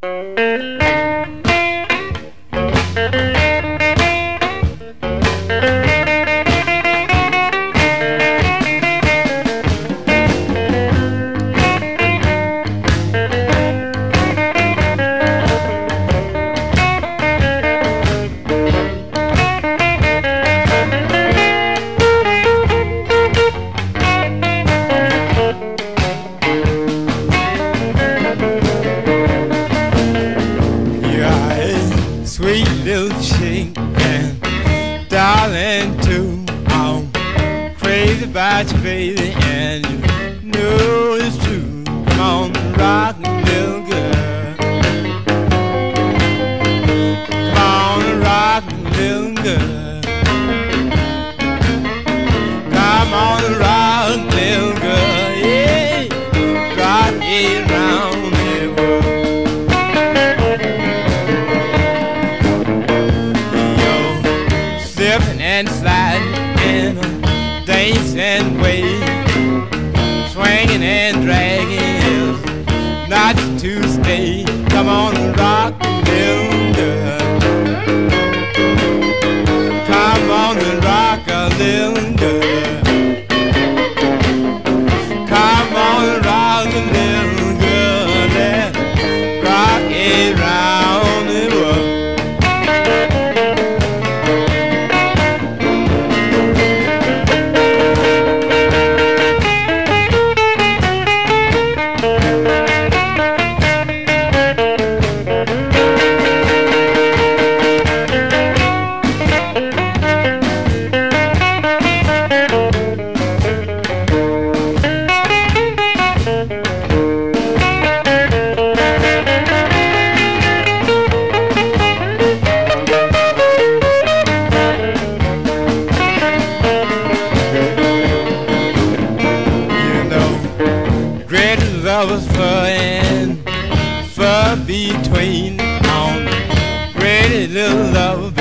Sweet little chick and darling too. I'm crazy about you, baby, and you know it's true. Come on, rock, little girl. Come on, rock, little girl. Come on, rock, little girl. Yeah, rock it round the world. Slipping and sliding in a dancing way, swinging and dragging is not to stay. Come on, rock, little girl. Come on and rock a little girl. Come on and rock a little girl. Let's rock it round the world. Lovers fur and fur between on pretty little love